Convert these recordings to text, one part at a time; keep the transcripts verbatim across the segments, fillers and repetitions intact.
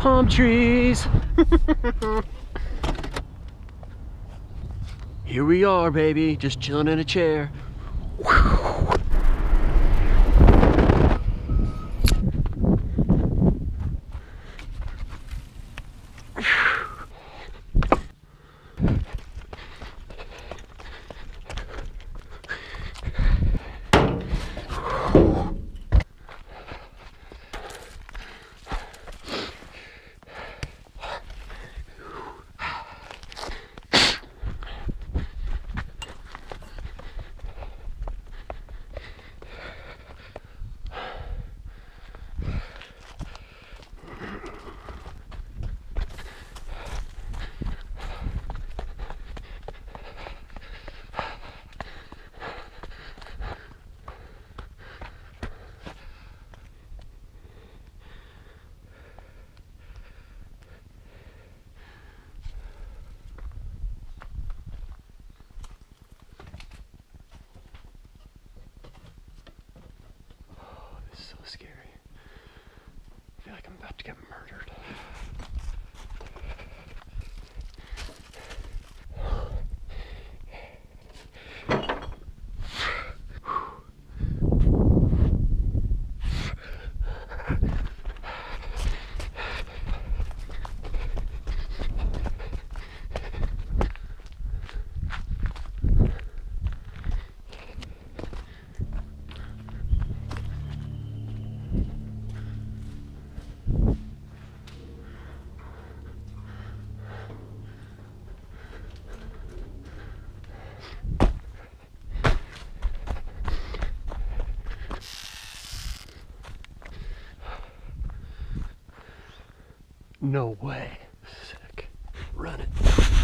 palm trees. Here we are, baby, just chilling in a chair. So scary. I feel like I'm about to get murdered. No way. Sick. Run it.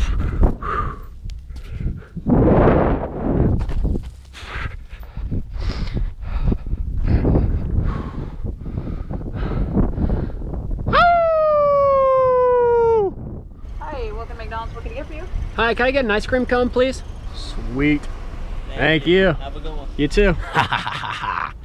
Hi, welcome to McDonald's. What can I get for you? Hi, can I get an ice cream cone, please? Sweet. Thank, Thank you. you. Have a good one. You too.